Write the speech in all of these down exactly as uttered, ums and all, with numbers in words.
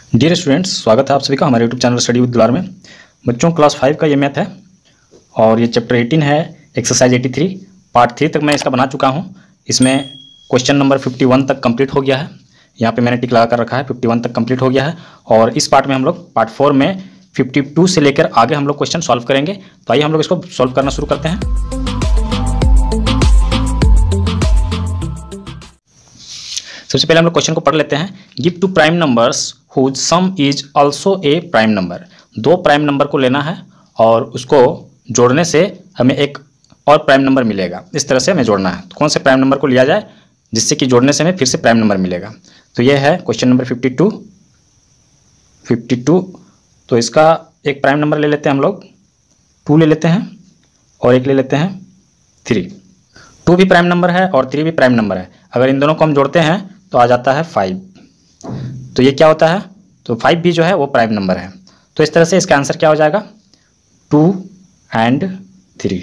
Dear students, स्वागत है आप सभी का हमारे यूट्यूब चैनल स्टडी विद दुलार में। बच्चों, क्लास फाइव का ये मैथ है और ये चैप्टर एटीन है, exercise eighty three, part three तक मैं इसका बना चुका हूँ। इसमें क्वेश्चन नंबर फिफ्टी वन तक कंप्लीट हो गया है। यहाँ पे मैंने टिक लगा कर रखा है, फिफ्टी वन तक कंप्लीट हो गया है। और इस पार्ट में हम लोग पार्ट फोर में फिफ्टी टू से लेकर आगे हम लोग क्वेश्चन सॉल्व करेंगे। तो आइए हम लोग इसको सॉल्व करना शुरू करते हैं। सबसे पहले हम लोग क्वेश्चन को पढ़ लेते हैं। Give two prime numbers whose sum is also a prime number. दो प्राइम नंबर को लेना है और उसको जोड़ने से हमें एक और प्राइम नंबर मिलेगा। इस तरह से हमें जोड़ना है। तो कौन से प्राइम नंबर को लिया जाए जिससे कि जोड़ने से हमें फिर से प्राइम नंबर मिलेगा। तो यह है question number fifty two. Fifty two तो इसका एक प्राइम नंबर ले लेते हैं हम लोग, टू ले लेते हैं और एक ले लेते हैं थ्री। टू भी प्राइम नंबर है और थ्री भी प्राइम नंबर है। अगर इन दोनों को हम जोड़ते हैं तो आ जाता है फाइव। तो ये क्या होता है, तो फाइव भी जो है वो प्राइम नंबर है। तो इस तरह से इसका आंसर क्या हो जाएगा, two and three.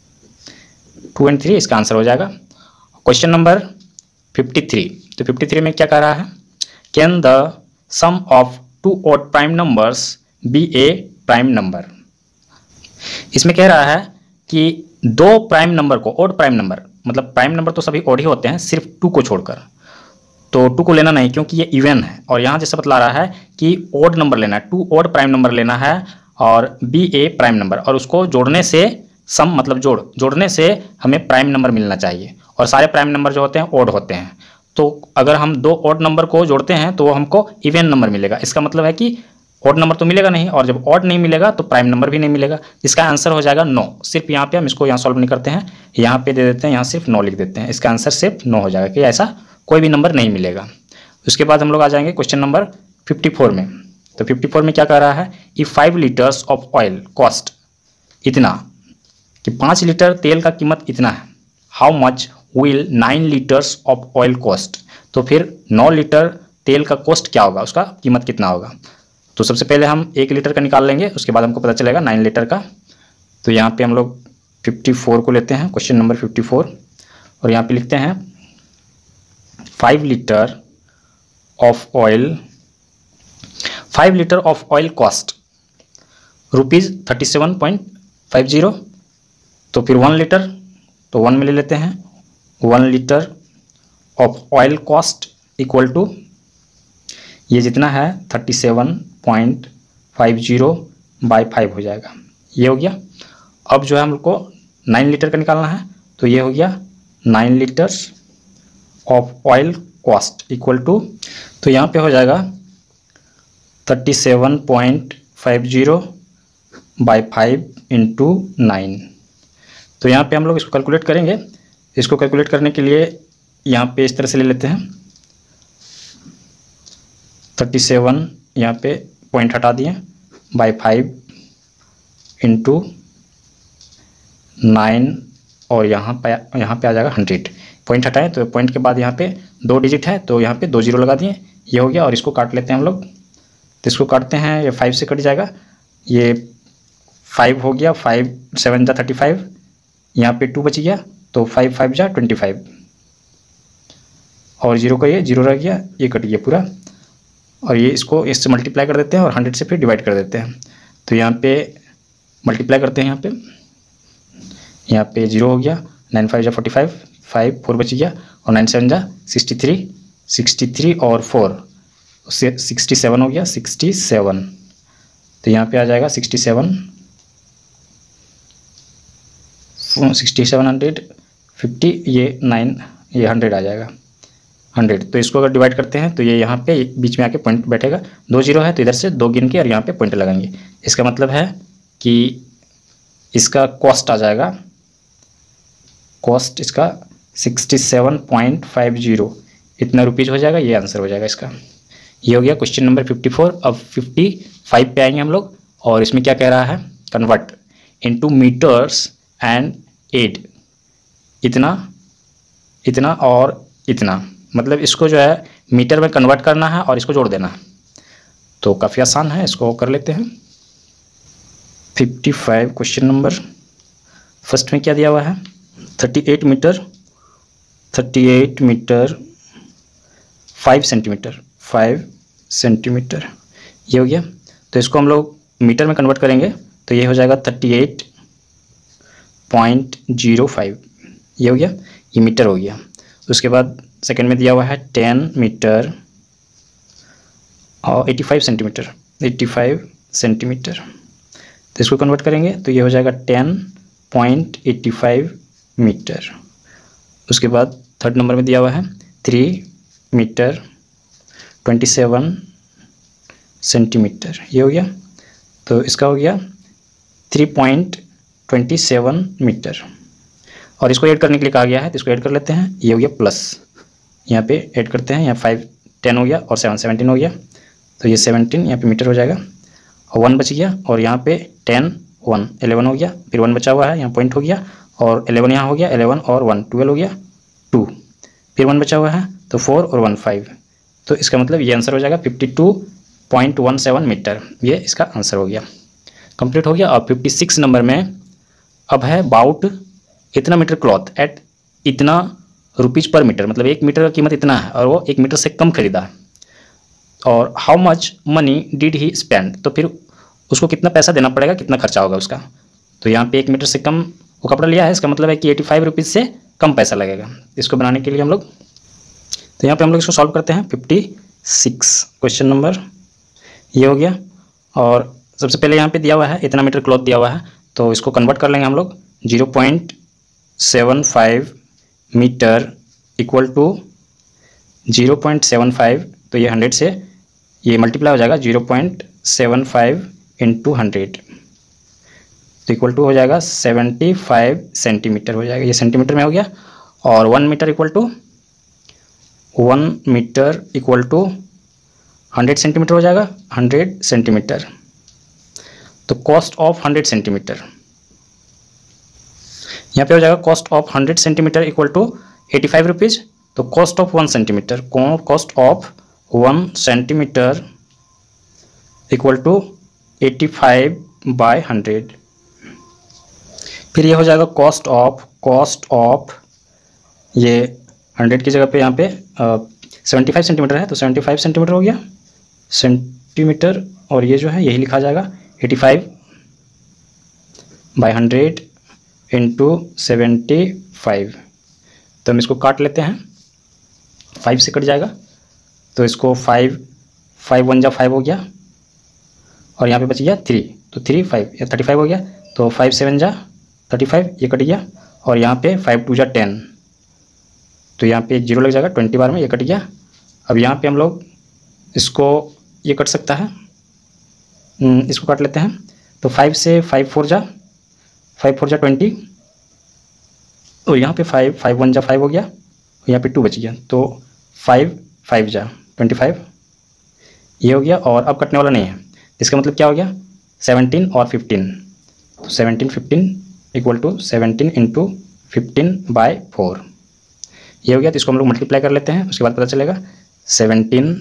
Two and three इसका आंसर हो जाएगा। Question number fifty three. तो फिफ्टी थ्री में क्या कह रहा है, can the sum of two odd prime numbers be a prime number. इसमें कह रहा है कि दो प्राइम नंबर को, ऑड प्राइम नंबर मतलब प्राइम नंबर तो सभी ऑड ही होते हैं सिर्फ टू को छोड़कर। तो टू को लेना नहीं क्योंकि ये इवन है। और यहाँ जैसे बतला रहा है कि ऑड नंबर लेना है, टू ऑड प्राइम नंबर लेना है और बी ए प्राइम नंबर, और उसको जोड़ने से सम मतलब जोड़ जोड़ने से हमें प्राइम नंबर मिलना चाहिए। और सारे प्राइम नंबर जो होते हैं ऑड होते हैं। तो अगर हम दो ऑड नंबर को जोड़ते हैं तो हमको इवन नंबर मिलेगा। इसका मतलब है कि ऑड नंबर तो मिलेगा नहीं, और जब ऑड नहीं मिलेगा तो प्राइम नंबर भी नहीं मिलेगा। इसका आंसर हो जाएगा नो। सिर्फ यहाँ पे हम इसको यहाँ सॉल्व नहीं करते हैं, यहाँ पे दे देते हैं, यहाँ सिर्फ नो लिख देते हैं। इसका आंसर सिर्फ नो हो जाएगा कि ऐसा कोई भी नंबर नहीं मिलेगा। उसके बाद हम लोग आ जाएंगे क्वेश्चन नंबर फिफ्टी फोर में। तो फिफ्टी फोर में क्या कह रहा है, if five litres of oil cost इतना, कि पाँच लीटर तेल का कीमत इतना है, how much will nine litres of oil cost. तो फिर नौ लीटर तेल का कॉस्ट क्या होगा, उसका कीमत कितना होगा। तो सबसे पहले हम एक लीटर का निकाल लेंगे, उसके बाद हमको पता चलेगा नाइन लीटर का। तो यहाँ पे हम लोग फिफ्टी फोर को लेते हैं, क्वेश्चन नंबर फिफ्टी फोर, और यहाँ पे लिखते हैं five litre of oil five litre of oil cost rupees thirty seven point five zero. तो फिर वन लीटर, तो वन में ले लेते हैं, one litre of oil cost equal to ये जितना है thirty seven point five zero by five हो जाएगा। ये हो गया। अब जो है हमको नाइन लीटर का निकालना है। तो ये हो गया nine litres of oil cost equal to, तो यहाँ पे हो जाएगा thirty seven point five zero by five into nine. तो यहाँ पे हम लोग इसको कैलकुलेट करेंगे। इसको कैलकुलेट करने के लिए यहाँ पे इस तरह से ले लेते हैं, थर्टी सेवन यहाँ पे पॉइंट हटा दिए बाई फाइव इंटू नाइन, और यहाँ पे यहाँ पे आ जाएगा हंड्रेड। पॉइंट हटाएं तो पॉइंट के बाद यहाँ पे दो डिजिट है तो यहाँ पे दो जीरो लगा दिए, ये हो गया। और इसको काट लेते हैं हम लोग। तो इसको काटते हैं, ये फाइव से कट जाएगा, ये फाइव हो गया, फाइव सेवन जा थर्टी फाइव, यहाँ पे टू बच गया, तो फाइव फाइव जा ट्वेंटी फाइव, और जीरो का ये जीरो रह गया, ये कट गया पूरा। और ये इसको इससे मल्टीप्लाई कर देते हैं और हंड्रेड से फिर डिवाइड कर देते हैं। तो यहाँ पे मल्टीप्लाई करते हैं, यहाँ पे यहाँ पे जीरो हो गया, नाइन फाइव जा फोर्टी फाइव, फाइव फोर बच गया, और नाइन सेवन जा सिक्सटी थ्री, सिक्सटी थ्री और फोर उससे सिक्सटी सेवन हो गया, सिक्सटी सेवन। तो यहाँ पे आ जाएगा sixty seven, sixty seven hundred fifty, ये नाइन, ये हंड्रेड आ जाएगा, हंड्रेड। तो इसको अगर डिवाइड करते हैं तो ये यहाँ पे बीच में आके पॉइंट बैठेगा, दो जीरो है तो इधर से दो गिन के और यहाँ पे पॉइंट लगाएंगे। इसका मतलब है कि इसका कॉस्ट आ जाएगा, कॉस्ट इसका sixty seven point five zero इतना रुपीज़ हो जाएगा। ये आंसर हो जाएगा इसका। ये हो गया क्वेश्चन नंबर फिफ्टी फोर। अब फिफ्टी फाइव पे आएंगे हम लोग, और इसमें क्या कह रहा है, convert into metres and add, इतना इतना और इतना, मतलब इसको जो है मीटर में कन्वर्ट करना है और इसको जोड़ देना है। तो काफ़ी आसान है, इसको कर लेते हैं। Fifty five question number first में क्या दिया हुआ है, thirty eight metre, thirty eight metre five centimetre, five centimetre ये हो गया। तो इसको हम लोग मीटर में कन्वर्ट करेंगे तो ये हो जाएगा thirty eight point zero five. ये हो गया, ये मीटर हो गया। उसके बाद सेकंड में दिया हुआ है टेन मीटर और eighty five centimetre, eighty five centimetre. तो इसको कन्वर्ट करेंगे तो ये हो जाएगा ten point eighty five metre. उसके बाद थर्ड नंबर में दिया हुआ है three metre twenty seven centimetre. ये हो गया। तो इसका हो गया three point twenty seven metre. और इसको ऐड करने के लिए कहा गया है तो इसको ऐड कर लेते हैं। ये हो गया प्लस, यहाँ पे ऐड करते हैं, यहाँ फाइव टेन हो गया और सेवन सेवनटीन हो गया। तो ये सेवनटीन यहाँ पे मीटर हो जाएगा और वन बच गया। और यहाँ पे टेन वन एलेवन हो गया, फिर वन बचा हुआ है, यहाँ पॉइंट हो गया और एलेवन यहाँ हो गया, एलेवन और वन ट्वेल्व हो गया, टू, फिर वन बचा हुआ है तो फोर और वन फाइव। तो इसका मतलब ये आंसर हो जाएगा fifty two point one seven metre. ये इसका आंसर हो गया, कंप्लीट हो गया। और फिफ्टी सिक्स नंबर में अब है बाउट इतना मीटर क्लॉथ एट इतना रुपीज़ पर मीटर, मतलब एक मीटर का कीमत इतना है और वो एक मीटर से कम खरीदा है। और how much money did he spend, तो फिर उसको कितना पैसा देना पड़ेगा, कितना खर्चा होगा उसका। तो यहाँ पे एक मीटर से कम वो कपड़ा लिया है, इसका मतलब है कि एटी फाइव रुपीज़ से कम पैसा लगेगा। इसको बनाने के लिए हम लोग, तो यहाँ पे हम लोग इसको सॉल्व करते हैं। फिफ्टी सिक्स क्वेश्चन नंबर ये हो गया। और सबसे पहले यहाँ पे दिया हुआ है इतना मीटर क्लॉथ दिया हुआ है, तो इसको कन्वर्ट कर लेंगे हम लोग। Zero point seven five metre equal to zero point seven five, तो ये हंड्रेड से ये मल्टीप्लाई हो जाएगा, zero point seven five into hundred, तो इक्वल टू हो जाएगा सेवेंटी फाइव सेंटीमीटर हो जाएगा। ये सेंटीमीटर में हो गया। और one metre equal to one metre equal to hundred centimetre हो जाएगा, हंड्रेड सेंटीमीटर। तो कॉस्ट ऑफ हंड्रेड सेंटीमीटर यहाँ पे हो जाएगा, cost of hundred centimetre equal to eighty five rupees. तो cost of one centimetre, cost of one centimetre equal to eighty five by hundred. फिर ये हो जाएगा कॉस्ट ऑफ, कॉस्ट ऑफ ये हंड्रेड की जगह पे यहाँ पे सेवेंटी फाइव सेंटीमीटर है तो सेवेंटी फाइव सेंटीमीटर हो गया सेंटीमीटर। और ये जो है यही लिखा जाएगा eighty five by hundred into seventy five. तो हम इसको काट लेते हैं, फाइव से कट जाएगा तो इसको फाइव, फाइव वन जा फाइव हो गया और यहाँ पे बच गया थ्री, तो थ्री फाइव या थर्टी फाइव हो गया। तो फाइव सेवन जा थर्टी फाइव, ये कट गया। और यहाँ पे फाइव टू जा टेन, तो यहाँ पे एक जीरो लग जाएगा ट्वेंटी बार में, ये कट गया। अब यहाँ पे हम लोग इसको, ये कट सकता है, इसको काट लेते हैं। तो फाइव से फाइव फोर जा फाइव फोर जा ट्वेंटी, और यहाँ पे फाइव, फाइव वन जा फाइव हो गया और यहाँ पे टू बच गया। तो फाइव फाइव जा ट्वेंटी फाइव, ये हो गया। और अब कटने वाला नहीं है, इसका मतलब क्या हो गया, सेवनटीन और फिफ्टीन। तो seventeen fifteen equal to seventeen into fifteen by four, ये हो गया। तो इसको हम लोग मल्टीप्लाई कर लेते हैं, उसके बाद पता चलेगा सेवनटीन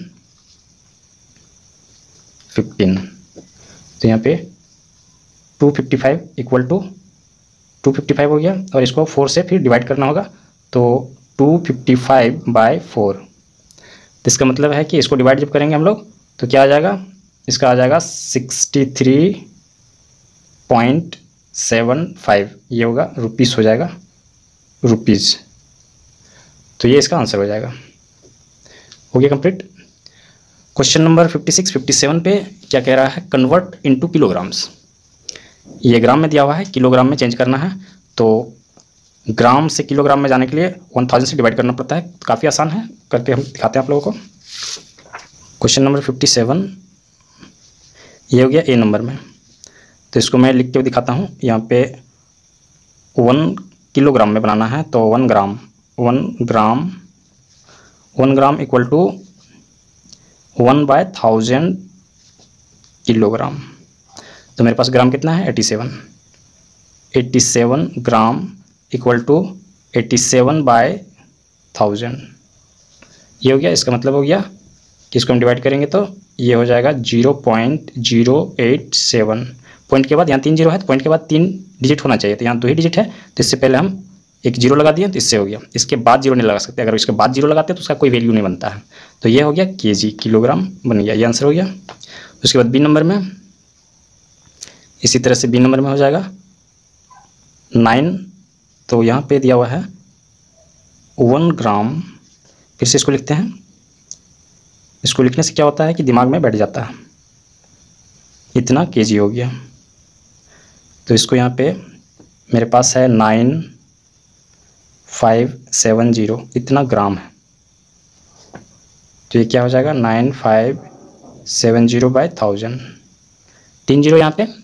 फिफ्टीन। तो यहाँ पे two fifty five equal to two fifty five हो गया। और इसको फोर से फिर डिवाइड करना होगा, तो two fifty five by four. तो इसका मतलब है कि इसको डिवाइड जब करेंगे हम लोग तो क्या आ जाएगा, इसका आ जाएगा sixty three point seven five, ये होगा रुपीस हो जाएगा, रुपीज़। तो ये इसका आंसर हो जाएगा। हो गया complete. Question number fifty six, fifty seven पे क्या कह रहा है, कन्वर्ट इनटू किलोग्राम्स। ये ग्राम में दिया हुआ है, किलोग्राम में चेंज करना है। तो ग्राम से किलोग्राम में जाने के लिए वन थाउजेंड से डिवाइड करना पड़ता है, काफ़ी आसान है, करके हम दिखाते हैं आप लोगों को। क्वेश्चन नंबर फिफ्टी सेवन ये हो गया ए नंबर में, तो इसको मैं लिख के दिखाता हूँ। यहाँ पे वन किलोग्राम में बनाना है, तो one gram, one gram one gram equal to one by thousand kilogram. तो मेरे पास ग्राम कितना है, eighty seven, eighty seven gram equal to eighty seven by thousand, ये हो गया। इसका मतलब हो गया कि इसको हम डिवाइड करेंगे तो ये हो जाएगा zero point zero eight seven. Point के बाद यहाँ तीन जीरो है, तो पॉइंट के बाद तीन डिजिट होना चाहिए, तो यहाँ दो ही डिजिट है, तो इससे पहले हम एक जीरो लगा दिए तो इससे हो गया। इसके बाद जीरो नहीं लगा सकते, अगर इसके बाद जीरो लगाते हैं तो उसका कोई वैल्यू नहीं बनता है। तो ये हो गया केजी, किलोग्राम बन गया, ये आंसर हो गया। उसके बाद बी नंबर में इसी तरह से बी नंबर में हो जाएगा नाइन, तो यहाँ पे दिया हुआ है वन ग्राम। फिर से इसको लिखते हैं। इसको लिखने से क्या होता है कि दिमाग में बैठ जाता है। इतना केजी हो गया, तो इसको यहाँ पे मेरे पास है नाइन फाइव सेवन जीरो, इतना ग्राम है। तो ये क्या हो जाएगा nine five seven zero by thousand. तीन जीरो यहाँ पे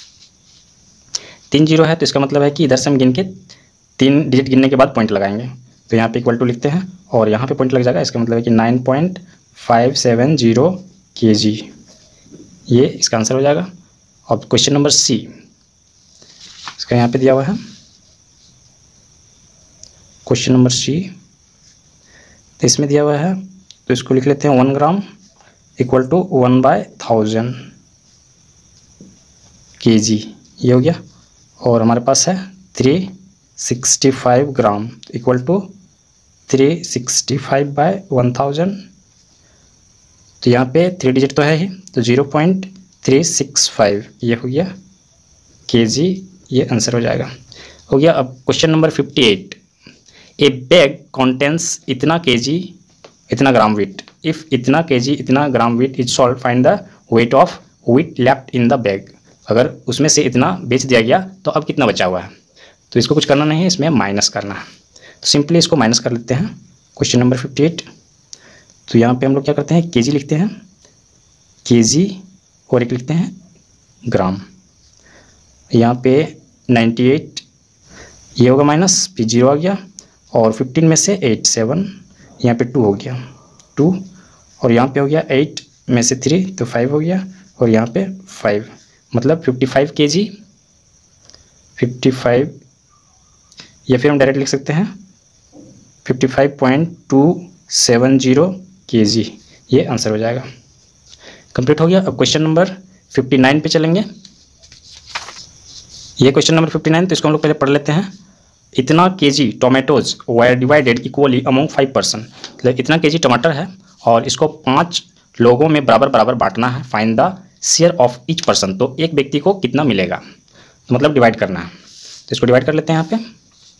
तीन जीरो है, तो इसका मतलब है कि इधर से हम गिन के तीन डिजिट गिनने के बाद पॉइंट लगाएंगे। तो यहाँ पे इक्वल टू लिखते हैं और यहाँ पे पॉइंट लग जाएगा। इसका मतलब है कि nine point five seven zero K G, ये इसका आंसर हो जाएगा। अब क्वेश्चन नंबर सी, इसका यहाँ पे दिया हुआ है क्वेश्चन नंबर सी, तो इसमें दिया हुआ है, तो इसको लिख लेते हैं one gram equal to one by thousand K G, ये हो गया। और हमारे पास है three sixty five gram equal to three sixty five by one thousand. तो यहाँ पे थ्री डिजिट तो है ही, तो zero point three six five ये हो गया के जी, ये आंसर हो जाएगा। हो गया। अब question number fifty eight, a bag contains इतना के जी इतना ग्राम वीट, इफ़ इतना के जी इतना gram wheat is sold, find the weight of wheat left in the bag. अगर उसमें से इतना बेच दिया गया तो अब कितना बचा हुआ है। तो इसको कुछ करना नहीं है, इसमें माइनस करना है। तो सिंपली इसको माइनस कर लेते हैं। क्वेश्चन नंबर फिफ्टी एट, तो यहाँ पे हम लोग क्या करते हैं, केजी लिखते हैं, केजी और एक लिखते हैं ग्राम। यहाँ पे नाइन्टी एट ये होगा माइनस, फिर जीरो आ गया, और फिफ्टीन में से एट सेवन, यहाँ पे टू हो गया टू, और यहाँ पे हो गया एट में से थ्री तो फाइव हो गया, और यहाँ पे फाइव, मतलब फिफ्टी फाइव के जी फिफ्टी फाइव, या फिर हम डायरेक्ट लिख सकते हैं fifty five point two seven zero K G, ये आंसर हो जाएगा। कंप्लीट हो गया। अब क्वेश्चन नंबर फिफ्टी नाइन पे चलेंगे। ये क्वेश्चन नंबर फिफ्टी नाइन, तो इसको हम लोग पहले पढ़ लेते हैं। इतना KG tomatoes were divided equally among five person, मतलब इतना केजी टमाटर है और इसको पाँच लोगों में बराबर बराबर बांटना है। Find the share of each person, तो एक व्यक्ति को कितना मिलेगा, तो मतलब डिवाइड करना है। तो इसको डिवाइड कर लेते हैं यहाँ पे।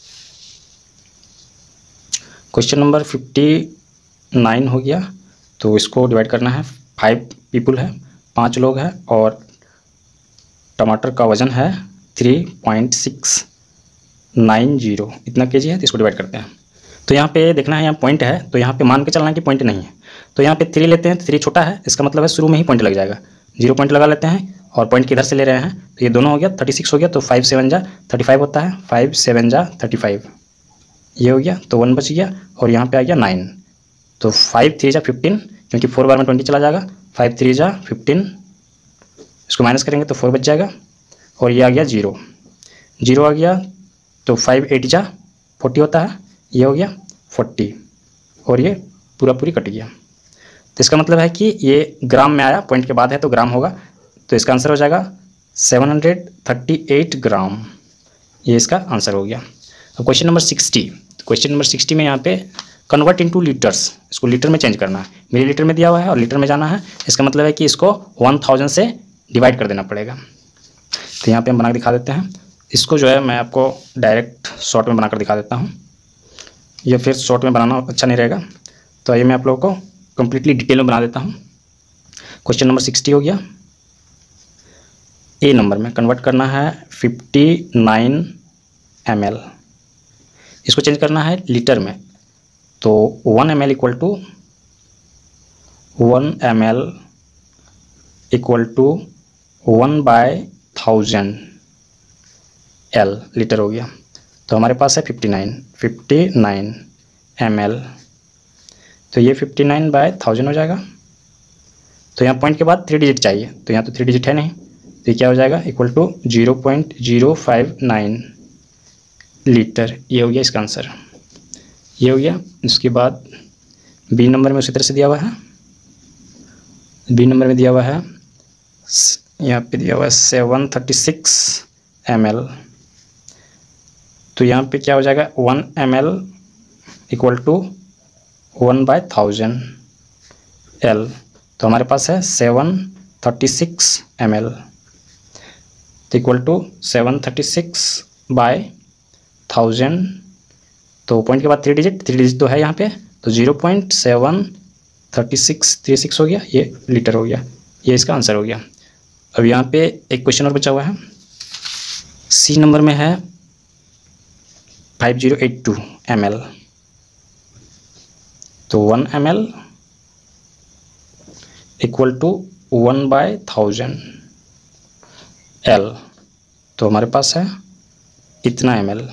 क्वेश्चन नंबर फिफ्टी नाइन हो गया, तो इसको डिवाइड करना है। फाइव पीपल है, पाँच लोग हैं, और टमाटर का वज़न है three point six nine zero, इतना केजी है, तो इसको डिवाइड करते हैं। तो यहाँ पे देखना है, यहाँ पॉइंट है, तो यहाँ पे मान के चलना है कि पॉइंट नहीं है। तो यहाँ पे थ्री लेते हैं, तो थ्री छोटा है, इसका मतलब है शुरू में ही पॉइंट लग जाएगा। जीरो पॉइंट लगा लेते हैं, और पॉइंट किधर से ले रहे हैं, तो ये दोनों हो गया, थर्टी सिक्स हो गया, तो फाइव सेवन जा थर्टी फाइव होता है, फाइव सेवन जा थर्टी फाइव, ये हो गया, तो वन बच गया, और यहाँ पे आ गया नाइन, तो फाइव थ्री जा फिफ्टीन, क्योंकि फोर बार में ट्वेंटी चला जाएगा, फाइव थ्री जा फिफ्टीन, इसको माइनस करेंगे तो फोर बच जाएगा, और ये आ गया जीरो, जीरो आ गया, तो फाइव एट जा फोर्टी होता है, ये हो गया फोर्टी, और ये पूरा पूरी कट गया। तो इसका मतलब है कि ये ग्राम में आया, पॉइंट के बाद है तो ग्राम होगा, तो इसका आंसर हो जाएगा seven hundred thirty eight gram, ये इसका आंसर हो गया। अब question number sixty, question number sixty में यहाँ पे कन्वर्ट इनटू लीटर्स, इसको लीटर में चेंज करना है। मिली लीटर में दिया हुआ है और लीटर में जाना है, इसका मतलब है कि इसको वन थाउजेंड से डिवाइड कर देना पड़ेगा। तो यहाँ पे हम बना के दिखा देते हैं। इसको जो है मैं आपको डायरेक्ट शॉर्ट में बनाकर दिखा देता हूँ, या फिर शॉर्ट में बनाना अच्छा नहीं रहेगा, तो आइए मैं आप लोगों को कंप्लीटली डिटेल में बना देता हूँ। क्वेश्चन नंबर सिक्सटी हो गया। ए नंबर में कन्वर्ट करना है फिफ्टी नाइन एम एल, इसको चेंज करना है लीटर में, तो one M L equal to one M L equal to one by thousand L litre हो गया। तो हमारे पास है fifty nine fifty nine M L, तो ये फिफ्टी नाइन बाय थाउजेंड हो जाएगा। तो यहाँ पॉइंट के बाद थ्री डिजिट चाहिए, तो यहाँ तो थ्री डिजिट है नहीं, तो ये क्या हो जाएगा equal to zero point zero five nine litre, ये हो गया इसका आंसर, ये हो गया। उसके बाद बी नंबर में उसी तरह से दिया हुआ है, बी नंबर में दिया हुआ है, यहाँ पे दिया हुआ है seven thirty six M L, तो यहाँ पे क्या हो जाएगा one M L equal to one by thousand L, तो हमारे पास है seven thirty six M L तो equal to seven thirty six by thousand, तो पॉइंट के बाद थ्री डिजिट, थ्री डिजिट तो है यहाँ पे, तो zero point seven thirty six three six हो गया, ये लीटर हो गया, ये इसका आंसर हो गया। अब यहाँ पे एक क्वेश्चन और बचा हुआ है, सी नंबर में है five zero eight two M L, तो one M L equal to one by thousand L, तो हमारे पास है इतना एम एल,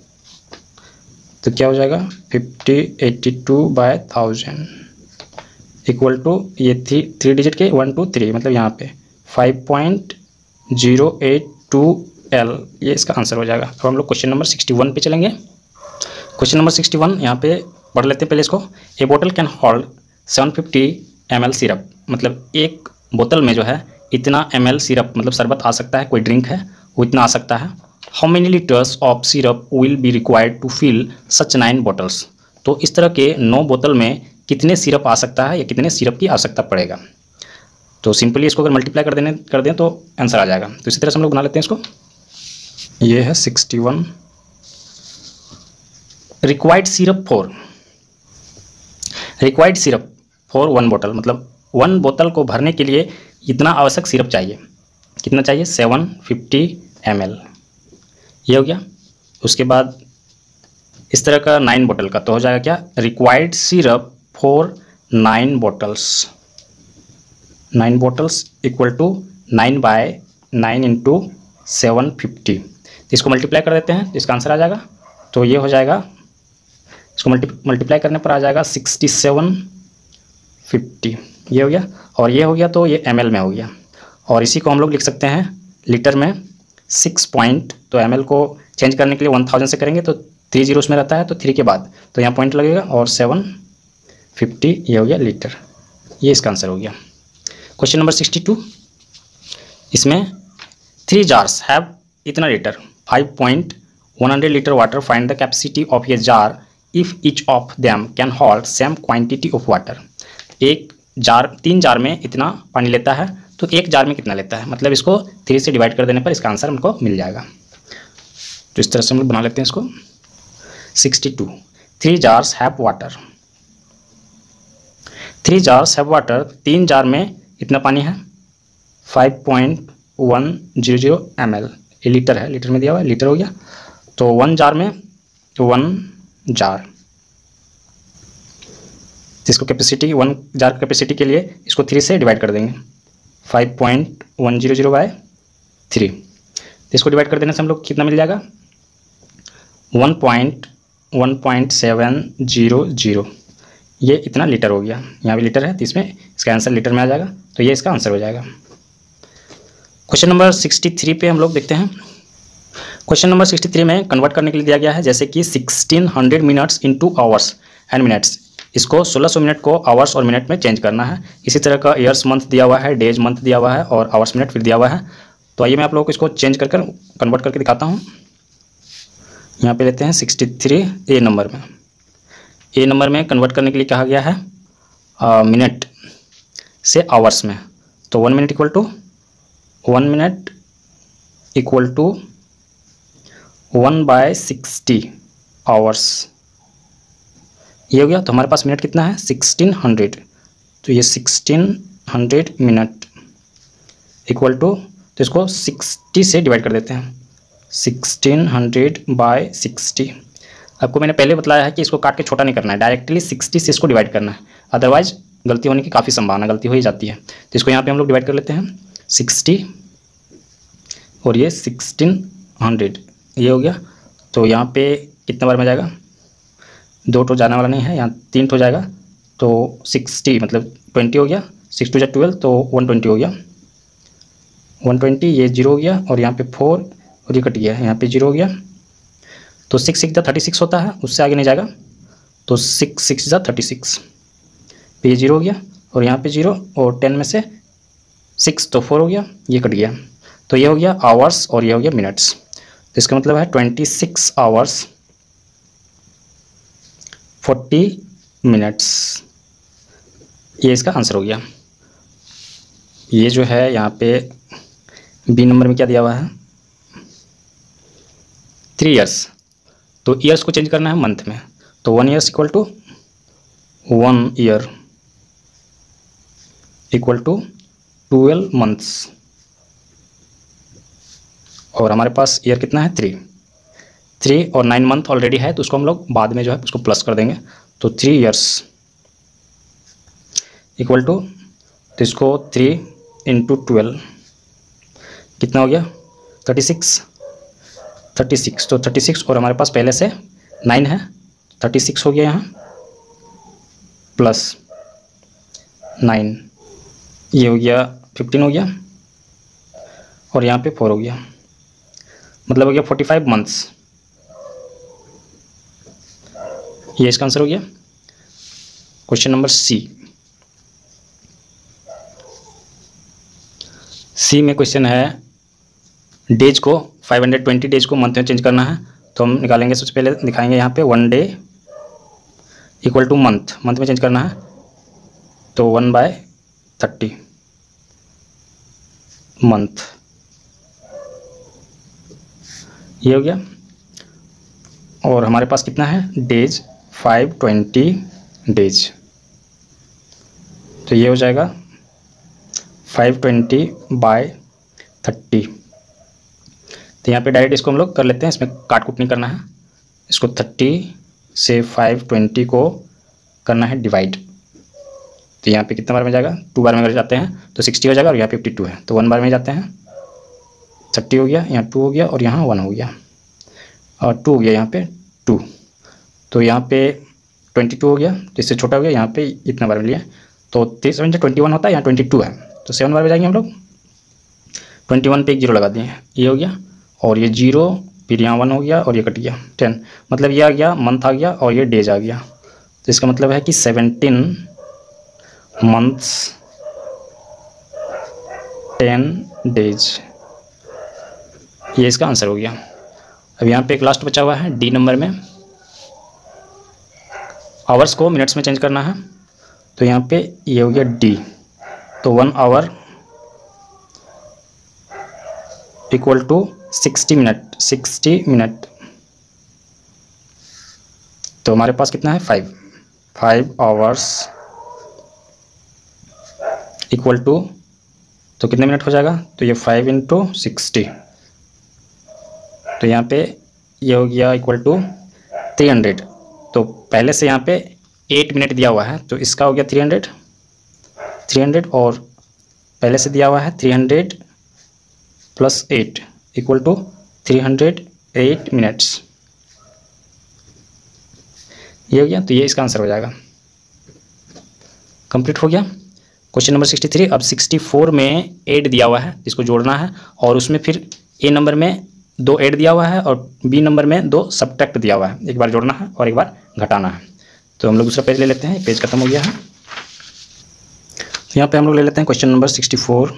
तो क्या हो जाएगा fifty eighty two by thousand equal to ये थ्री थ्री डिजिट के वन टू थ्री, मतलब यहाँ पे five point zero eight two L, ये इसका आंसर हो जाएगा। अब हम लोग क्वेश्चन नंबर सिक्सटी वन पे चलेंगे। क्वेश्चन नंबर सिक्सटी वन यहाँ पे पढ़ लेते हैं पहले इसको। ए बोतल can hold seven fifty M L syrup, मतलब एक बोतल में जो है इतना एम एल सिरप, मतलब शरबत आ सकता है, कोई ड्रिंक है वो इतना आ सकता है। How many litres of syrup will be required to fill such nine bottles, तो इस तरह के नौ बोतल में कितने सिरप आ सकता है या कितने सिरप की आवश्यकता पड़ेगा। तो सिंपली इसको अगर मल्टीप्लाई कर देने कर दें तो आंसर आ जाएगा। तो इसी तरह से हम लोग बना लेते हैं इसको। ये है sixty one, required syrup for required syrup for one बोतल, मतलब वन बोतल को भरने के लिए इतना आवश्यक सिरप चाहिए, कितना चाहिए सेवन फिफ्टी एम एल, ये हो गया। उसके बाद इस तरह का नाइन बोतल का तो हो जाएगा क्या, required syrup for nine bottles, nine bottles equal to nine by nine into seven fifty, तो इसको मल्टीप्लाई कर देते हैं, इसका आंसर आ जाएगा। तो ये हो जाएगा, इसको मल्टी मल्टीप्लाई करने पर आ जाएगा सिक्सटी सेवन फिफ्टी, ये हो गया। और ये हो गया तो ये एम एल में हो गया, और इसी को हम लोग लिख सकते हैं लीटर में। सिक्स पॉइंट, तो एम एल को चेंज करने के लिए वन थाउजेंड से करेंगे तो थ्री जीरो उसमें रहता है, तो थ्री के बाद तो यहाँ पॉइंट लगेगा, और सेवन फिफ्टी ये हो गया लीटर, ये इसका आंसर हो गया। क्वेश्चन नंबर सिक्सटी टू, इसमें थ्री जार्स हैव इतना litre, five point one hundred litre water, find the capacity of a jar if each of them can hold same quantity of water. एक jar, तीन jar में इतना पानी लेता है, तो एक जार में कितना लेता है, मतलब इसको थ्री से डिवाइड कर देने पर इसका आंसर हमको मिल जाएगा। तो इस तरह से हम लोग बना लेते हैं इसको। Sixty two, three jars have water, three jars have water, तीन जार में इतना पानी है, five point one zero zero M L, ये लीटर है, लीटर में दिया हुआ है, लीटर हो गया। तो वन जार में वन जार, इसको कैपेसिटी, वन जार कैपेसिटी के लिए इसको थ्री से डिवाइड कर देंगे, five point one zero zero by three, इसको डिवाइड कर देने से हम लोग कितना मिल जाएगा, one point one point seven zero zero, ये इतना लीटर हो गया। यहाँ भी लीटर है तो इसमें इसका आंसर लीटर में आ जाएगा, तो ये इसका आंसर हो जाएगा। क्वेश्चन नंबर सिक्सटी थ्री पे हम लोग देखते हैं। क्वेश्चन नंबर सिक्सटी थ्री में कन्वर्ट करने के लिए दिया गया है, जैसे कि sixteen hundred minutes into hours and minutes, इसको सोलह सौ मिनट को आवर्स और मिनट में चेंज करना है। इसी तरह का ईयर्स मंथ दिया हुआ है, डेज मंथ दिया हुआ है, और आवर्स मिनट फिर दिया हुआ है। तो आइए मैं आप लोगों को इसको चेंज कर कर कन्वर्ट करके दिखाता हूँ। यहाँ पे लेते हैं सिक्सटी थ्री ए नंबर में, ए नंबर में कन्वर्ट करने के लिए कहा गया है मिनट से आवर्स में। तो one minute equal to one minute equal to one by sixty hours, ये हो गया। तो हमारे पास मिनट कितना है, सिक्सटीन हंड्रेड, तो ये sixteen hundred minute equal to, तो इसको सिक्सटी से डिवाइड कर देते हैं, सिक्सटीन हंड्रेड बाय सिक्सटी। आपको मैंने पहले बताया है कि इसको काट के छोटा नहीं करना है, डायरेक्टली सिक्सटी से इसको डिवाइड करना है, अदरवाइज गलती होने की काफ़ी संभावना, गलती हो ही जाती है। तो इसको यहाँ पे हम लोग डिवाइड कर लेते हैं, सिक्सटी और ये सिक्सटीन हंड्रेड, ये हो गया। तो यहाँ पे कितने बार में जाएगा, दो ठो जाने वाला नहीं है, यहाँ तीन ठो जाएगा, तो सिक्सटी मतलब ट्वेंटी हो गया, सिक्स टू जा ट्वेल्व, तो वन ट्वेंटी हो गया, वन ट्वेंटी, ये जीरो हो गया, और यहाँ पे फोर और ये कट गया, यहाँ पे जीरो हो गया। तो सिक्स सिक्स जा थर्टी सिक्स होता है, उससे आगे नहीं जाएगा, तो सिक्स सिक्स जा थर्टी सिक्स, पे ये जीरो हो गया, और यहाँ पे जीरो, और टेन में से सिक्स तो फोर हो गया, ये कट गया। तो ये हो गया आवर्स और ये हो गया मिनट्स, तो इसका मतलब है twenty six hours forty minutes, ये इसका आंसर हो गया। ये जो है यहाँ पे बी नंबर में क्या दिया हुआ है, थ्री इयर्स, तो ईयर्स को चेंज करना है मंथ में, तो one years equal to one year equal to twelve months, और हमारे पास ईयर कितना है, थ्री थ्री और नाइन मंथ ऑलरेडी है, तो उसको हम लोग बाद में जो है उसको प्लस कर देंगे, तो थ्री इयर्स इक्वल टू, तो इसको थ्री इंटू ट्वेल्व कितना हो गया, थर्टी सिक्स थर्टी सिक्स तो थर्टी सिक्स और हमारे पास पहले से नाइन है, थर्टी सिक्स हो गया यहाँ प्लस नाइन, ये हो गया फिफ्टीन हो गया, और यहाँ पे फोर हो गया, मतलब हो गया फोर्टी फाइव मंथ्स। ये इसका आंसर हो गया। क्वेश्चन नंबर सी, सी में क्वेश्चन है डेज को फाइव हंड्रेड ट्वेंटी डेज को मंथ में चेंज करना है, तो हम निकालेंगे, सबसे पहले दिखाएंगे यहाँ पे one day equal to month, month में चेंज करना है, तो वन बाय थर्टी मंथ, ये हो गया, और हमारे पास कितना है डेज, फाइव ट्वेंटी डेज, तो ये हो जाएगा फाइव ट्वेंटी बाय थर्टी, तो यहाँ पे डायरेक्ट इसको हम लोग कर लेते हैं, इसमें काट कुट नहीं करना है, इसको थर्टी से फाइव ट्वेंटी को करना है डिवाइड, तो यहाँ पे कितना बार में जाएगा, टू बार में अगर जाते हैं तो सिक्सटी हो जाएगा, और यहाँ फिफ्टी टू है तो वन बार में जाते हैं, थर्टी हो गया, यहाँ टू हो गया, और यहाँ वन हो गया, और टू हो गया यहाँ पे टू, तो यहाँ पे ट्वेंटी टू हो गया, तो इससे छोटा हो गया, यहाँ पे इतना बार में लिया, तो थ्री सेवन ट्वेंटी वन होता है, यहाँ ट्वेंटी टू है, तो सेवन बार में जाएंगे हम लोग, ट्वेंटी वन पे एक जीरो लगा दिए, ये हो गया, और ये जीरो, फिर यहाँ वन हो गया, और ये कट गया टेन, मतलब ये आ गया मंथ आ गया, और ये डेज आ गया, तो इसका मतलब है कि सेवनटीन मंथ्स टेन डेज, ये इसका आंसर हो गया। अब यहाँ पे एक लास्ट बचा हुआ है डी नंबर में, आवर्स को मिनट्स में चेंज करना है, तो यहाँ पे ये हो गया डी, तो one hour equal to sixty minute sixty minute, तो हमारे पास कितना है five five hours equal to, तो कितने मिनट हो जाएगा, तो ये फाइव इंटू सिक्सटी, तो यहाँ पे ये हो गया इक्वल टू थ्री हंड्रेड, तो पहले से यहाँ पे एट मिनट दिया हुआ है, तो इसका हो गया थ्री हंड्रेड थ्री हंड्रेड और पहले से दिया हुआ है three hundred plus eight equal to three hundred eight minutes, ये हो गया, तो ये इसका आंसर हो जाएगा। कंप्लीट हो गया क्वेश्चन नंबर सिक्सटी थ्री। अब सिक्सटी फोर में एट दिया हुआ है, इसको जोड़ना है, और उसमें फिर ए नंबर में दो ऐड दिया हुआ है, और बी नंबर में दो सब्ट्रैक्ट दिया हुआ है, एक बार जोड़ना है और एक बार घटाना है। तो हम लोग दूसरा पेज ले लेते हैं, पेज खत्म हो गया है, तो यहाँ पे हम लोग ले लेते हैं question number sixty four.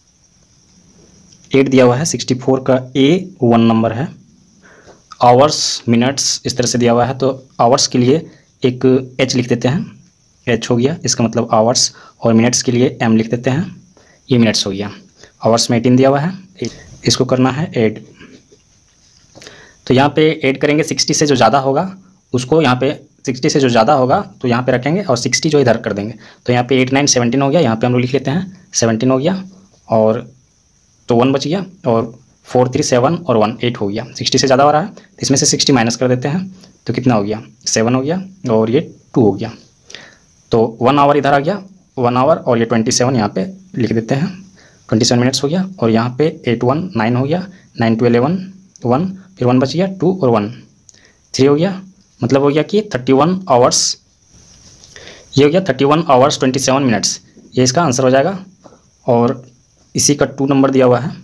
Eight दिया हुआ है, सिक्सटी फोर का ए वन नंबर है, आवर्स मिनट्स इस तरह से दिया हुआ है, तो आवर्स के लिए एक एच लिख देते हैं, एच हो गया, इसका मतलब आवर्स, और मिनट्स के लिए एम लिख देते हैं, ये मिनट्स हो गया। आवर्स में एटीन दिया हुआ है, इसको करना है ऐड, तो यहाँ पे ऐड करेंगे, सिक्सटी से जो ज़्यादा होगा उसको यहाँ पे, सिक्सटी से जो ज़्यादा होगा तो यहाँ पे रखेंगे, और सिक्सटी जो इधर कर देंगे, तो यहाँ पे एट नाइन सेवनटीन हो गया, यहाँ पे हम लोग लिख लेते हैं सेवनटीन हो गया, और तो वन बच गया, और फोर थ्री सेवन और वन एट हो गया। सिक्सटी से ज़्यादा हो रहा है, तो इसमें से सिक्सटी माइनस कर देते हैं, तो कितना हो गया, सेवन हो गया, और ये टू हो गया, तो वन आवर इधर आ गया, वन आवर, और ये ट्वेंटी सेवन यहाँ पे लिख देते हैं, ट्वेंटी सेवन मिनट्स हो गया, और यहाँ पे एट वन नाइन हो गया, नाइन टू एलेवन वन, फिर वन बच गया, टू और वन थ्री हो गया, मतलब हो गया कि थर्टी वन आवर्स, ये हो गया thirty one hours twenty seven minutes, ये इसका आंसर हो जाएगा। और इसी का टू नंबर दिया हुआ है,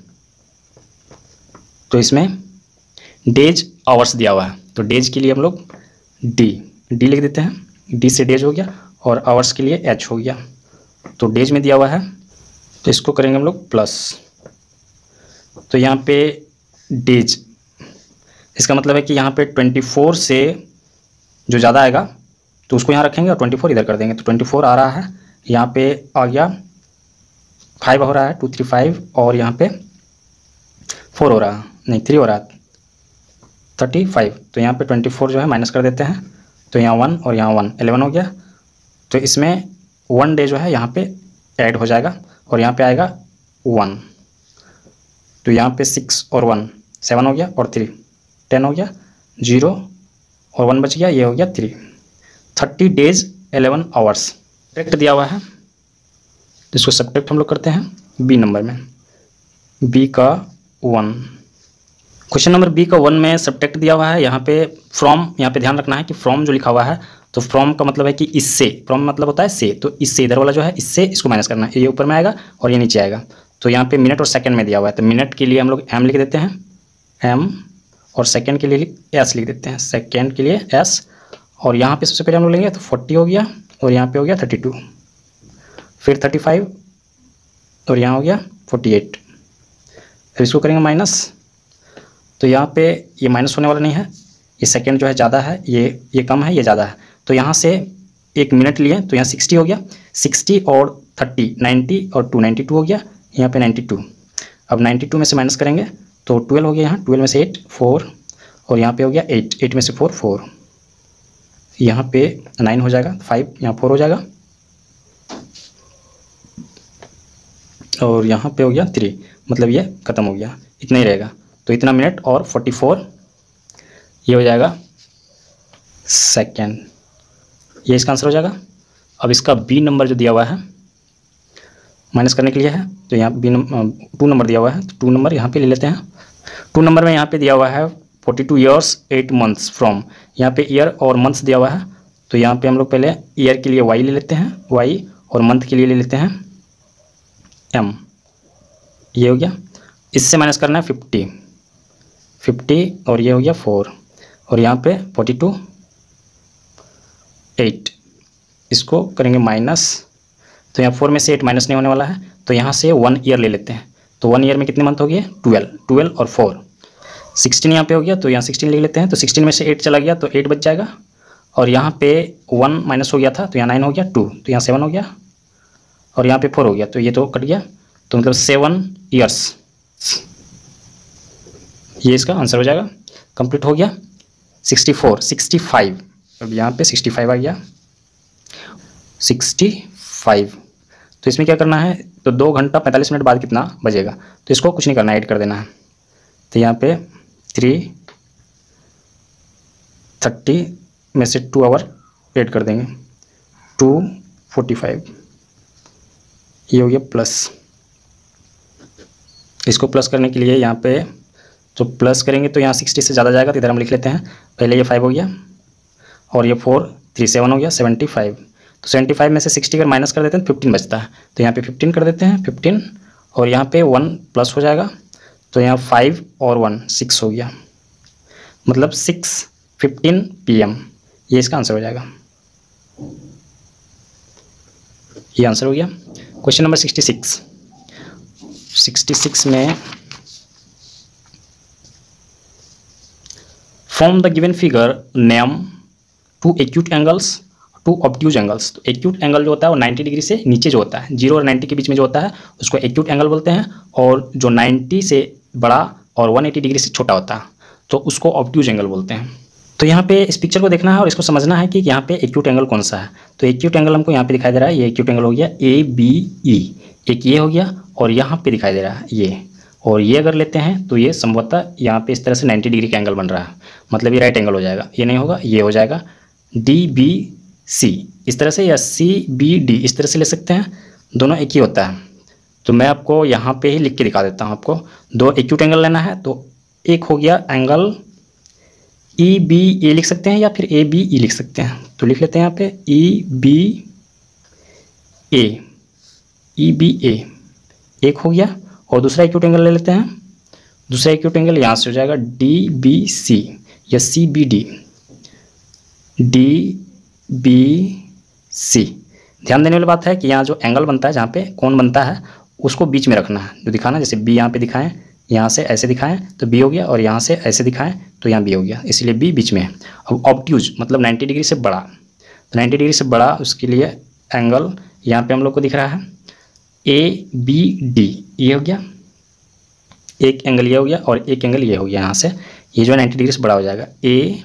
तो इसमें डेज आवर्स दिया हुआ है, तो डेज के लिए हम लोग डी डी लिख देते हैं, डी से डेज हो गया, और आवर्स के लिए एच हो गया, तो डेज में दिया हुआ है, तो इसको करेंगे हम लोग प्लस, तो यहाँ पे डेज, इसका मतलब है कि यहाँ पे ट्वेंटी फोर से जो ज़्यादा आएगा तो उसको यहाँ रखेंगे, और ट्वेंटी फोर इधर कर देंगे, तो ट्वेंटी फोर आ रहा है, यहाँ पे आ गया फाइव हो रहा है, टू थ्री फाइव, और यहाँ पे फोर हो रहा, नहीं थ्री हो रहा, थर्टी फाइव। तो यहाँ पे ट्वेंटी फोर जो है माइनस कर देते हैं, तो यहाँ वन और यहाँ वन, एलेवन हो गया। तो इसमें वन डे जो है यहाँ पे ऐड हो जाएगा और यहाँ पे आएगा वन। तो यहाँ पे सिक्स और वन, सेवन हो गया, और थ्री टेन हो गया, जीरो और वन बच गया, ये हो गया three. Thirty days eleven hours subtract दिया हुआ है, इसको सब्ट्रैक्ट हम लोग करते हैं बी नंबर में, बी का वन। क्वेश्चन नंबर बी का वन में सब्ट्रैक्ट दिया हुआ है। यहाँ पे फ्रॉम, यहाँ पे ध्यान रखना है कि फ्रॉम जो लिखा हुआ है, तो फ्रॉम का मतलब है कि इससे, फ्रॉम मतलब होता है से, तो इससे इधर वाला जो है इससे इसको माइनस करना है, ये ऊपर में आएगा और ये नीचे आएगा। तो यहाँ पे मिनट और सेकंड में दिया हुआ है, तो मिनट के लिए हम लोग एम लिख देते हैं, एम, और सेकंड के लिए एस लिख देते हैं, सेकंड के लिए एस। और यहाँ पे सबसे पहले हम लोग लेंगे तो फोर्टी हो गया, और यहाँ पे हो गया थर्टी टू, फिर थर्टी फाइव, और यहाँ हो गया फोर्टी एट। फिर इसको करेंगे माइनस, तो यहाँ पे ये माइनस होने वाला नहीं है, ये सेकंड जो है ज़्यादा है, ये ये कम है, ये ज़्यादा है। तो यहाँ से एक मिनट लिए तो यहाँ सिक्सटी हो गया, सिक्सटी और थर्टी नाइन्टी, और टू नाइन्टी टू हो गया, यहाँ पे नाइन्टी टू। अब नाइन्टी टू में से माइनस करेंगे तो ट्वेल्व हो गया, यहाँ ट्वेल्व में से एट फोर, और यहाँ पे हो गया एट, एट में से फोर फोर, यहाँ पे नाइन हो जाएगा, फाइव, यहाँ फोर हो जाएगा, और यहाँ पे हो गया थ्री, मतलब ये ख़त्म हो गया, इतना ही रहेगा। तो इतना मिनट और फोर्टी फोर, ये हो जाएगा सेकेंड, ये इसका आंसर हो जाएगा। अब इसका बी नंबर जो दिया हुआ है माइनस करने के लिए है, तो यहाँ बी नंबर टू नंबर दिया हुआ है, तो टू नंबर यहाँ पे ले लेते हैं। टू नंबर में यहाँ पे दिया हुआ है forty two years eight months from, यहाँ पे ईयर और मंथ्स दिया हुआ है, तो यहाँ पे हम लोग पहले ईयर के लिए वाई ले लेते हैं, वाई, और मंथ के लिए ले लेते हैं एम, ये हो गया। इससे माइनस करना है फिफ्टी, फिफ्टी, और ये हो गया फोर, और यहाँ पे फोर्टी टू, एट, इसको करेंगे माइनस, तो यहाँ फोर में से एट माइनस नहीं होने वाला है, तो यहाँ से वन ईयर ले लेते हैं। तो वन ईयर में कितने मंथ हो गए, ट्वेल्व, ट्वेल्व और फोर, सिक्सटीन यहाँ पे हो गया, तो यहाँ सिक्सटीन ले लेते हैं। तो सिक्सटीन में से एट चला गया तो एट बच जाएगा, और यहाँ पे वन माइनस हो गया था, तो यहाँ नाइन हो गया, टू, तो यहाँ सेवन हो गया, और यहाँ पे फोर हो गया, तो ये तो कट गया, तो मतलब सेवन ईयर्स, ये इसका आंसर हो जाएगा। कंप्लीट हो गया। सिक्सटी फोर, सिक्सटी फाइव, अब यहाँ पे सिक्सटी फाइव आ गया, सिक्सटी फाइव। तो इसमें क्या करना है, तो दो घंटा पैंतालीस मिनट बाद कितना बजेगा, तो इसको कुछ नहीं करना, ऐड कर देना है। तो यहाँ पे थ्री थर्टी में से टू आवर ऐड कर देंगे, टू फोर्टी फाइव, ये हो गया प्लस। इसको प्लस करने के लिए यहाँ पे तो प्लस करेंगे तो यहाँ सिक्सटी से ज़्यादा जाएगा, तो इधर हम लिख लेते हैं। पहले ये फाइव हो गया, और ये फोर, थ्री सेवन हो गया, सेवेंटी फाइव। तो सेवेंटी फाइव में से सिक्सटी अगर माइनस कर देते हैं तो फिफ्टीन बचता है, तो यहाँ पे फिफ्टीन कर देते हैं, फिफ्टीन, और यहाँ पे वन प्लस हो जाएगा, तो यहाँ फाइव और वन सिक्स हो गया, मतलब सिक्स फिफ्टीन पी एम, ये इसका आंसर हो जाएगा। ये आंसर हो गया। Question number sixty six, sixty six में from the given figure name two acute angles two obtuse angles. तो एक्यूट एंगल जो होता है वो नाइन्टी डिग्री से नीचे जो होता है, जीरो और नाइन्टी के बीच में जो होता है उसको एक्यूट एंगल बोलते हैं, और जो नाइन्टी से बड़ा और वन एटी डिग्री से छोटा होता है तो उसको ऑब्ट्यूज एंगल बोलते हैं। तो यहाँ पे इस पिक्चर को देखना है और इसको समझना है कि यहाँ पे एक्यूट एंगल कौन सा है। तो एक्यूट एंगल हमको यहाँ पे दिखाई दे रहा है, ये एक्यूट एंगल हो गया ए बी ई, एक ये हो गया, और यहाँ पे दिखाई दे रहा है ये, और ये अगर लेते हैं तो ये संभवतः यहाँ पे इस तरह से नाइन्टी डिग्री का एंगल बन रहा है, मतलब ये राइट एंगल हो जाएगा, ये नहीं होगा, ये हो जाएगा डी बी सी इस तरह से, या सी बी डी इस तरह से ले सकते हैं, दोनों एक ही होता है। तो मैं आपको यहाँ पे ही लिख के दिखा देता हूँ। आपको दो एक्यूट एंगल लेना है, तो एक हो गया एंगल ई बी ए लिख सकते हैं, या फिर ए बी ई लिख सकते हैं। तो लिख लेते हैं यहाँ पे ई बी ए, ई बी ए एक हो गया, और दूसरा एक्यूट एंगल ले लेते हैं। दूसरा एक्यूट एंगल यहाँ से हो जाएगा डी बी सी या C B D, D B C. ध्यान देने वाली बात है कि यहाँ जो एंगल बनता है, जहाँ पे कोण बनता है, उसको बीच में रखना है। जो दिखाना, जैसे बी यहाँ पे दिखाएं, यहाँ से ऐसे दिखाएं तो बी हो गया, और यहाँ से ऐसे दिखाएं तो यहाँ बी हो गया, इसलिए बी बीच में है। अब ऑब्ट्यूज मतलब नाइन्टी डिग्री से बड़ा, तो नाइन्टी डिग्री से बड़ा उसके लिए एंगल यहाँ पे हम लोग को दिख रहा है ए बी डी, ये हो गया, एक एंगल ये हो गया और एक एंगल ये हो गया। यहाँ से ये जो है नाइन्टी डिग्री से बड़ा हो जाएगा। ए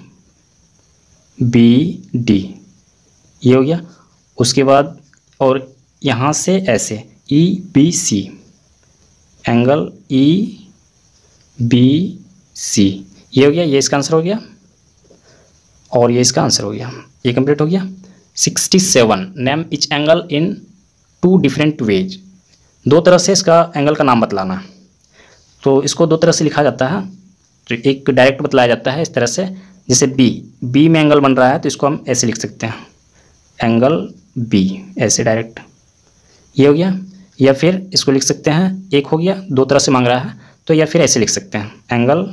बी डी ये हो गया। उसके बाद और यहाँ से ऐसे E B C, angle E B C ये हो गया, ये इसका आंसर हो गया और ये इसका आंसर हो गया। ये कंप्लीट हो गया। Sixty seven, name each angle in two different ways, दो तरह से इसका एंगल का नाम बतलाना। तो इसको दो तरह से लिखा जाता है। तो एक डायरेक्ट बतलाया जाता है इस तरह से, जैसे बी, बी में एंगल बन रहा है तो इसको हम ऐसे लिख सकते हैं, एंगल बी, ऐसे डायरेक्ट, ये हो गया। या फिर इसको लिख सकते हैं, एक हो गया, दो तरह से मांग रहा है तो या फिर ऐसे लिख सकते हैं, एंगल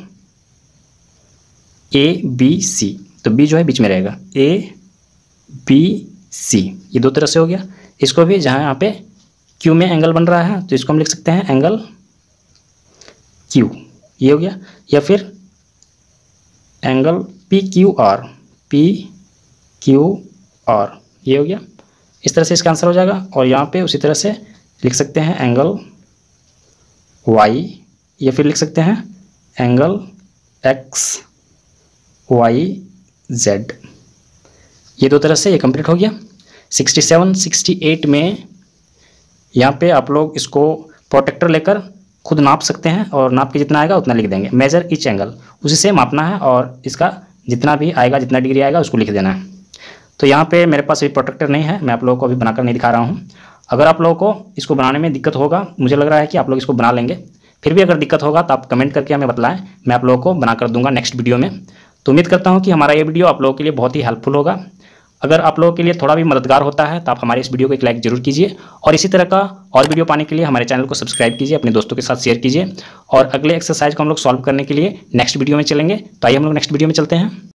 ए बी सी, तो बी जो है बीच में रहेगा, ए बी सी, ये दो तरह से हो गया। इसको भी जहाँ यहाँ पे क्यू में एंगल बन रहा है तो इसको हम लिख सकते हैं एंगल क्यू, ये हो गया। या फिर angle P Q R, P Q R, ये हो गया। इस तरह से इसका आंसर हो जाएगा। और यहाँ पे उसी तरह से लिख सकते हैं एंगल वाई, या फिर लिख सकते हैं एंगल एक्स वाई जेड, ये दो तरह से ये कंप्लीट हो गया। सिक्सटी सेवन, सिक्सटी एट में यहाँ पे आप लोग इसको प्रोटेक्टर लेकर खुद नाप सकते हैं और नाप के जितना आएगा उतना लिख देंगे। मेजर ईच एंगल, उसी से मापना है और इसका जितना भी आएगा, जितना डिग्री आएगा उसको लिख देना है। तो यहाँ पे मेरे पास अभी प्रोटेक्टर नहीं है, मैं आप लोगों को अभी बनाकर नहीं दिखा रहा हूँ। अगर आप लोगों को इसको बनाने में दिक्कत होगा, मुझे लग रहा है कि आप लोग इसको बना लेंगे, फिर भी अगर दिक्कत होगा तो आप कमेंट करके हमें बतलाएं, मैं आप लोगों को बनाकर दूंगा नेक्स्ट वीडियो में। तो उम्मीद करता हूँ कि हमारा ये वीडियो आप लोगों के लिए बहुत ही हेल्पफुल होगा। अगर आप लोगों के लिए थोड़ा भी मददगार होता है तो आप हमारे इस वीडियो को एक लाइक जरूर कीजिए और इसी तरह का और वीडियो पाने के लिए हमारे चैनल को सब्सक्राइब कीजिए, अपने दोस्तों के साथ शेयर कीजिए। और अगले एक्सरसाइज को हम लोग सॉल्व करने के लिए नेक्स्ट वीडियो में चलेंगे। तो आइए हम लोग नेक्स्ट वीडियो में चलते हैं।